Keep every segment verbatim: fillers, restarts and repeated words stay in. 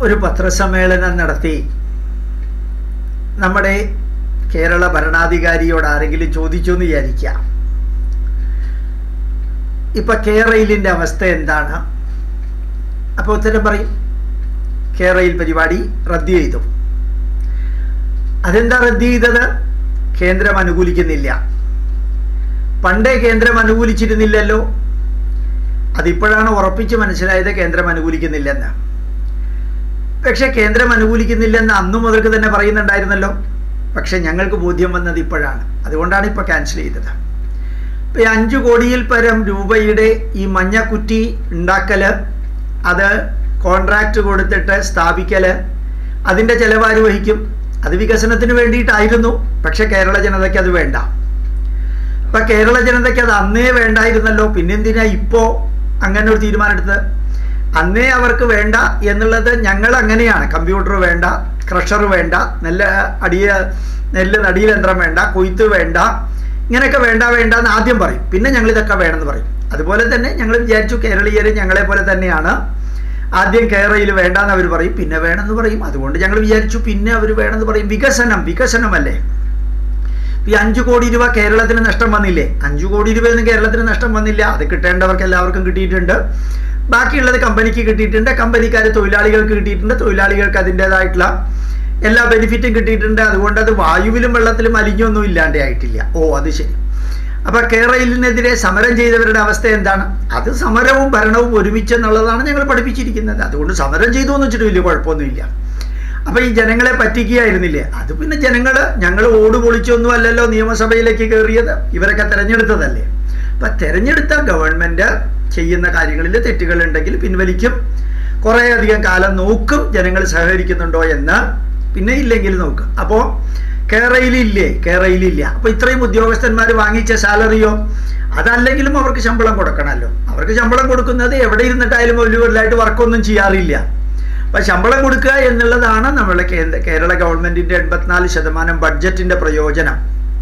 ഒരു പത്രസമ്മേളനം നടത്തി നമ്മുടെ കേരള ഭരണാധികാരിയോട് ആരെങ്കിലും ചോദിച്ചു എന്ന് വിചാരിക്കുക, ഇപ്പം കേരളയിലിൻ്റെ അവസ്ഥ എന്താണ്? അപ്പോൾ ഉത്തരം പറയും, കേരളയിൽ പരിപാടി റദ്ദ് ചെയ്തു. അതെന്താ റദ്ദ് ചെയ്തത്? കേന്ദ്രം അനുകൂലിക്കുന്നില്ല. പണ്ടേ കേന്ദ്രം അനുകൂലിച്ചിരുന്നില്ലല്ലോ. അതിപ്പോഴാണ് ഉറപ്പിച്ച് മനസ്സിലായത് കേന്ദ്രം അനുകൂലിക്കുന്നില്ലെന്ന്. പക്ഷെ കേന്ദ്രം അനുകൂലിക്കുന്നില്ലെന്ന് അന്നു മുതൽക്ക് തന്നെ പറയുന്നുണ്ടായിരുന്നല്ലോ. പക്ഷെ ഞങ്ങൾക്ക് ബോധ്യം വന്നത് ഇപ്പോഴാണ്. അതുകൊണ്ടാണ് ഇപ്പോൾ ക്യാൻസൽ ചെയ്തത്. ഇപ്പോൾ ഈ അഞ്ചു കോടിയിൽ പരം രൂപയുടെ ഈ മഞ്ഞക്കുറ്റി ഉണ്ടാക്കൽ, അത് കോൺട്രാക്റ്റ് കൊടുത്തിട്ട് സ്ഥാപിക്കൽ, അതിൻ്റെ ചിലവാര് വഹിക്കും? അത് വികസനത്തിന് വേണ്ടിയിട്ടായിരുന്നു. പക്ഷെ കേരള ജനതയ്ക്ക് അത് വേണ്ട. ഇപ്പം കേരള ജനതയ്ക്ക് അത് അന്നേ വേണ്ടായിരുന്നല്ലോ. പിന്നെന്തിനാ ഇപ്പോൾ അങ്ങനെ ഒരു തീരുമാനം എടുത്തത്? അന്നേ അവർക്ക് വേണ്ട എന്നുള്ളത് ഞങ്ങൾ അങ്ങനെയാണ്. കമ്പ്യൂട്ടർ വേണ്ട, ക്രഷർ വേണ്ട, നെല്ല് അടിയ നെല്ല് നടിയന്ത്രം വേണ്ട, കൊയ്ത്ത് വേണ്ട, ഇങ്ങനെയൊക്കെ വേണ്ട വേണ്ട എന്ന് ആദ്യം പറയും. പിന്നെ ഞങ്ങൾ ഇതൊക്കെ വേണമെന്ന് പറയും. അതുപോലെ തന്നെ ഞങ്ങൾ വിചാരിച്ചു കേരളീയർ ഞങ്ങളെ പോലെ തന്നെയാണ്. ആദ്യം കേരളയിൽ വേണ്ടാന്ന് അവർ പറയും, പിന്നെ വേണമെന്ന് പറയും. അതുകൊണ്ട് ഞങ്ങൾ വിചാരിച്ചു പിന്നെ അവർ വേണമെന്ന് പറയും. വികസനം വികസനമല്ലേ. ഈ അഞ്ചു കോടി രൂപ കേരളത്തിന് നഷ്ടം വന്നില്ലേ? അഞ്ചു കോടി രൂപയൊന്നും കേരളത്തിന് നഷ്ടം വന്നില്ല. അത് കിട്ടേണ്ടവർക്ക് എല്ലാവർക്കും കിട്ടിയിട്ടുണ്ട്. ബാക്കിയുള്ളത് കമ്പനിക്ക് കിട്ടിയിട്ടുണ്ട്. കമ്പനിക്കാർ തൊഴിലാളികൾക്ക് കിട്ടിയിട്ടുണ്ട്. തൊഴിലാളികൾക്ക് അതിൻ്റെതായിട്ടുള്ള എല്ലാ ബെനിഫിറ്റും കിട്ടിയിട്ടുണ്ട്. അതുകൊണ്ട് അത് വായുവിലും വെള്ളത്തിലും അലിഞ്ഞൊന്നും ഇല്ലാണ്ടേ ആയിട്ടില്ല. ഓ, അത് ശരി. അപ്പം കേരളത്തിനെതിരെ സമരം ചെയ്തവരുടെ അവസ്ഥ എന്താണ്? അത് സമരവും ഭരണവും ഒരുമിച്ചെന്നുള്ളതാണ് ഞങ്ങൾ പഠിപ്പിച്ചിരിക്കുന്നത്. അതുകൊണ്ട് സമരം ചെയ്തു എന്ന് വെച്ചിട്ട് വലിയ കുഴപ്പമൊന്നുമില്ല. അപ്പം ഈ ജനങ്ങളെ പറ്റിക്കുകയായിരുന്നില്ലേ? അത് പിന്നെ ജനങ്ങൾ ഞങ്ങൾ ഓട് പൊളിച്ചൊന്നും അല്ലല്ലോ നിയമസഭയിലേക്ക് കയറിയത്. ഇവരൊക്കെ തിരഞ്ഞെടുത്തതല്ലേ. അപ്പം തിരഞ്ഞെടുത്ത ഗവൺമെൻറ് ചെയ്യുന്ന കാര്യങ്ങളിൽ തെറ്റുകളുണ്ടെങ്കിൽ പിൻവലിക്കും. കുറേയധികം കാലം നോക്കും ജനങ്ങൾ സഹകരിക്കുന്നുണ്ടോ എന്ന്. പിന്നെ ഇല്ലെങ്കിൽ നോക്കും. അപ്പോൾ കേരളയിലില്ലേ? കേരളയിലില്ല. അപ്പോൾ ഇത്രയും ഉദ്യോഗസ്ഥന്മാർ വാങ്ങിച്ച സാലറിയോ? അതല്ലെങ്കിലും അവർക്ക് ശമ്പളം കൊടുക്കണമല്ലോ. അവർക്ക് ശമ്പളം കൊടുക്കുന്നത് എവിടെ ഇരുന്നിട്ടായാലും വലിയവരിലായിട്ട് വർക്കൊന്നും ചെയ്യാറില്ല. അപ്പം ശമ്പളം കൊടുക്കുക എന്നുള്ളതാണ് നമ്മളെ കേന്ദ്ര കേരള ഗവൺമെൻറ്റിൻ്റെ എൺപത്തിനാല് ശതമാനം ബഡ്ജറ്റിൻ്റെ പ്രയോജനം.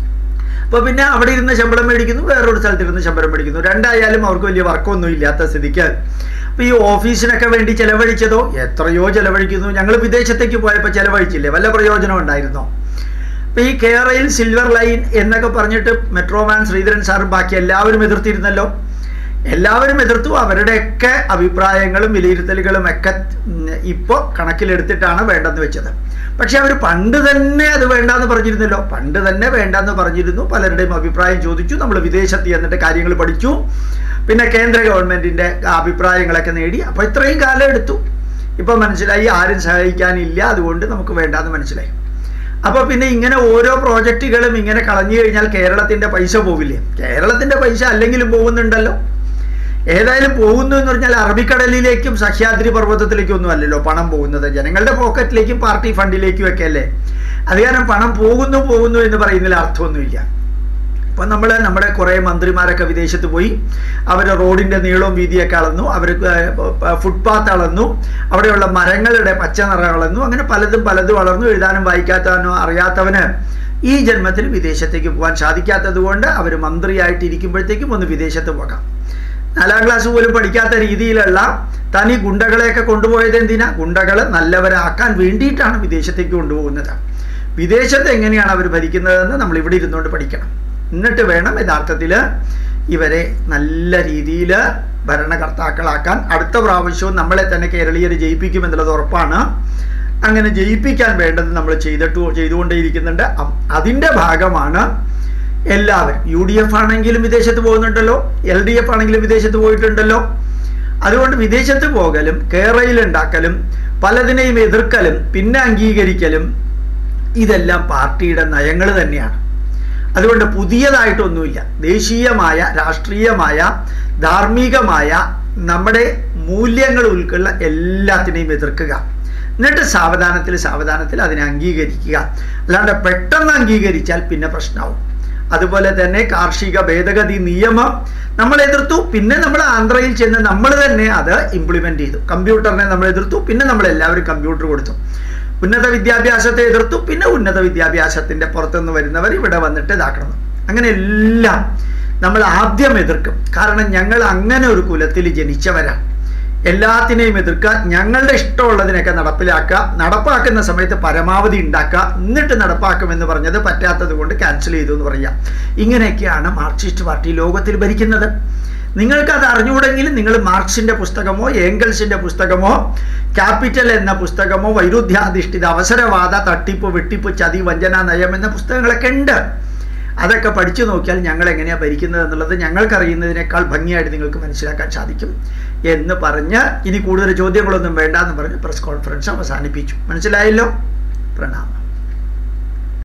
അപ്പോൾ പിന്നെ അവിടെ ഇരുന്ന് ശമ്പളം മേടിക്കുന്നു, വേറൊരു സ്ഥലത്തിരുന്ന് ശമ്പളം മേടിക്കുന്നു. രണ്ടായാലും അവർക്ക് വലിയ വർക്കൊന്നും ഇല്ലാത്ത സ്ഥിതിക്ക് അപ്പോൾ ഈ ഓഫീസിനൊക്കെ വേണ്ടി ചിലവഴിച്ചതോ എത്രയോ ചിലവഴിക്കുന്നു. ഞങ്ങൾ വിദേശത്തേക്ക് പോയപ്പോൾ ചിലവഴിച്ചില്ലേ? വല്ല പ്രയോജനം ഉണ്ടായിരുന്നോ? അപ്പോൾ ഈ കേരളയിൽ സിൽവർ ലൈൻ എന്നൊക്കെ പറഞ്ഞിട്ട് മെട്രോമാൻ ശ്രീധരൻ സാറും ബാക്കി എല്ലാവരും എതിർത്തിരുന്നല്ലോ. എല്ലാവരും എതിർത്തു. അവരുടെയൊക്കെ അഭിപ്രായങ്ങളും വിലയിരുത്തലുകളും ഒക്കെ ഇപ്പോൾ കണക്കിലെടുത്തിട്ടാണ് വേണ്ടെന്ന് വെച്ചത്. പക്ഷെ അവർ പണ്ട് തന്നെ അത് വേണ്ടാന്ന് പറഞ്ഞിരുന്നല്ലോ. പണ്ട് തന്നെ വേണ്ടാന്ന് പറഞ്ഞിരുന്നു. പലരുടെയും അഭിപ്രായം ചോദിച്ചു. നമ്മൾ വിദേശത്ത് എന്നിട്ട് കാര്യങ്ങൾ പഠിച്ചു. പിന്നെ കേന്ദ്ര ഗവൺമെൻറ്റിൻ്റെ അഭിപ്രായങ്ങളൊക്കെ നേടി. അപ്പോൾ ഇത്രയും കാലം എടുത്തു. ഇപ്പോൾ മനസ്സിലായി ആരും സഹായിക്കാനില്ല, അതുകൊണ്ട് നമുക്ക് വേണ്ടാന്ന് മനസ്സിലായി. അപ്പോൾ പിന്നെ ഇങ്ങനെ ഓരോ പ്രോജക്റ്റുകളും ഇങ്ങനെ കളഞ്ഞു കഴിഞ്ഞാൽ കേരളത്തിൻ്റെ പൈസ പോവില്ലേ? കേരളത്തിൻ്റെ പൈസ അല്ലെങ്കിലും പോകുന്നുണ്ടല്ലോ. ഏതായാലും പോകുന്നു എന്ന് പറഞ്ഞാൽ അറബിക്കടലിലേക്കും സഹ്യാദ്രി പർവ്വതത്തിലേക്കും ഒന്നും അല്ലല്ലോ പണം പോകുന്നത്. ജനങ്ങളുടെ പോക്കറ്റിലേക്കും പാർട്ടി ഫണ്ടിലേക്കും ഒക്കെ അല്ലേ. അത് കാരണം പണം പോകുന്നു പോകുന്നു എന്ന് പറയുന്നതിൽ അർത്ഥമൊന്നുമില്ല. അപ്പം നമ്മൾ നമ്മുടെ കുറേ മന്ത്രിമാരൊക്കെ വിദേശത്ത് പോയി. അവർ റോഡിൻ്റെ നീളവും വീതിയൊക്കെ അളന്നു, അവർ ഫുട്പാത്ത് അളന്നു, അവിടെയുള്ള മരങ്ങളുടെ പച്ച നിറം അളന്നു. അങ്ങനെ പലതും പലതും വളർന്നു. എഴുതാനും വായിക്കാത്തവനോ അറിയാത്തവന് ഈ ജന്മത്തിൽ വിദേശത്തേക്ക് പോകാൻ സാധിക്കാത്തത് കൊണ്ട് അവർ മന്ത്രിയായിട്ടിരിക്കുമ്പോഴത്തേക്കും ഒന്ന് വിദേശത്ത് പോകാം. നാലാം ക്ലാസ് പോലും പഠിക്കാത്ത രീതിയിലുള്ള തനി ഗുണ്ടകളെയൊക്കെ കൊണ്ടുപോയത് എന്തിനാ? ഗുണ്ടകൾ നല്ലവരാക്കാൻ വേണ്ടിയിട്ടാണ് വിദേശത്തേക്ക് കൊണ്ടുപോകുന്നത്. വിദേശത്ത് എങ്ങനെയാണ് അവർ ഭരിക്കുന്നതെന്ന് നമ്മൾ ഇവിടെ ഇരുന്നുകൊണ്ട് പഠിക്കണം. എന്നിട്ട് വേണം യഥാർത്ഥത്തിൽ ഇവരെ നല്ല രീതിയിൽ ഭരണകർത്താക്കളാക്കാൻ. അടുത്ത പ്രാവശ്യവും നമ്മളെ തന്നെ കേരളീയർ ജയിപ്പിക്കുമെന്നുള്ളത് ഉറപ്പാണ്. അങ്ങനെ ജയിപ്പിക്കാൻ വേണ്ടത് നമ്മൾ ചെയ്തിട്ട് ചെയ്തുകൊണ്ടേയിരിക്കുന്നുണ്ട്. അതിൻ്റെ ഭാഗമാണ് എല്ലാവരും. യു ഡി എഫ് ആണെങ്കിലും വിദേശത്ത് പോകുന്നുണ്ടല്ലോ, എൽ ഡി എഫ് ആണെങ്കിലും വിദേശത്ത് പോയിട്ടുണ്ടല്ലോ. അതുകൊണ്ട് വിദേശത്ത് പോകലും കേരളയിലുണ്ടാക്കലും പലതിനെയും എതിർക്കലും പിന്നെ അംഗീകരിക്കലും ഇതെല്ലാം പാർട്ടിയുടെ നയങ്ങൾ തന്നെയാണ്. അതുകൊണ്ട് പുതിയതായിട്ടൊന്നുമില്ല. ദേശീയമായ രാഷ്ട്രീയമായ ധാർമ്മികമായ നമ്മുടെ മൂല്യങ്ങൾ ഉൾക്കൊള്ള എല്ലാത്തിനെയും എതിർക്കുക. എന്നിട്ട് സാവധാനത്തിൽ സാവധാനത്തിൽ അതിനെ അംഗീകരിക്കുക. അല്ലാണ്ട് പെട്ടെന്ന് അംഗീകരിച്ചാൽ പിന്നെ പ്രശ്നമാവും. അതുപോലെ തന്നെ കാർഷിക ഭേദഗതി നിയമം നമ്മൾ എതിർത്തു. പിന്നെ നമ്മൾ ആന്ധ്രയിൽ ചെന്ന് നമ്മൾ തന്നെ അത് ഇംപ്ലിമെൻ്റ് ചെയ്തു. കമ്പ്യൂട്ടറിനെ നമ്മൾ എതിർത്തു. പിന്നെ നമ്മളെല്ലാവരും കമ്പ്യൂട്ടർ കൊടുത്തു. ഉന്നത വിദ്യാഭ്യാസത്തെ എതിർത്തു. പിന്നെ ഉന്നത വിദ്യാഭ്യാസത്തിൻ്റെ പുറത്തുനിന്ന് വരുന്നവർ ഇവിടെ വന്നിട്ട് ഇതാക്കണം. അങ്ങനെ എല്ലാം നമ്മൾ ആദ്യം എതിർക്കും. കാരണം ഞങ്ങൾ അങ്ങനെ ഒരു കുലത്തിൽ ജനിച്ചവരാണ്. എല്ലാത്തിനെയും എതിർക്കുക, ഞങ്ങളുടെ ഇഷ്ടമുള്ളതിനൊക്കെ നടപ്പിലാക്കുക, നടപ്പാക്കുന്ന സമയത്ത് പരമാവധി ഉണ്ടാക്കുക, എന്നിട്ട് നടപ്പാക്കുമെന്ന് പറഞ്ഞത് പറ്റാത്തത് കൊണ്ട് ക്യാൻസൽ ചെയ്തു എന്ന് പറയാം. ഇങ്ങനെയൊക്കെയാണ് മാർക്സിസ്റ്റ് പാർട്ടി ലോകത്തിൽ ഭരിക്കുന്നത്. നിങ്ങൾക്കത് അറിഞ്ഞുകൂടെങ്കിൽ നിങ്ങൾ മാർക്സിൻ്റെ പുസ്തകമോ ഏംഗൽസിൻ്റെ പുസ്തകമോ ക്യാപിറ്റൽ എന്ന പുസ്തകമോ വൈരുദ്ധ്യാധിഷ്ഠിത അവസരവാദ തട്ടിപ്പ് വെട്ടിപ്പ് ചതി വഞ്ചന നയം എന്ന പുസ്തകങ്ങളൊക്കെ ഉണ്ട്. അതൊക്കെ പഠിച്ചു നോക്കിയാൽ ഞങ്ങൾ എങ്ങനെയാണ് ഭരിക്കുന്നത് എന്നുള്ളത് ഞങ്ങൾക്കറിയുന്നതിനേക്കാൾ ഭംഗിയായിട്ട് നിങ്ങൾക്ക് മനസ്സിലാക്കാൻ സാധിക്കും എന്ന് പറഞ്ഞ് ഇനി കൂടുതൽ ചോദ്യങ്ങളൊന്നും വേണ്ട എന്ന് പറഞ്ഞ് പ്രസ് കോൺഫറൻസ് അവസാനിപ്പിച്ചു. മനസ്സിലായല്ലോ? പ്രണാമം.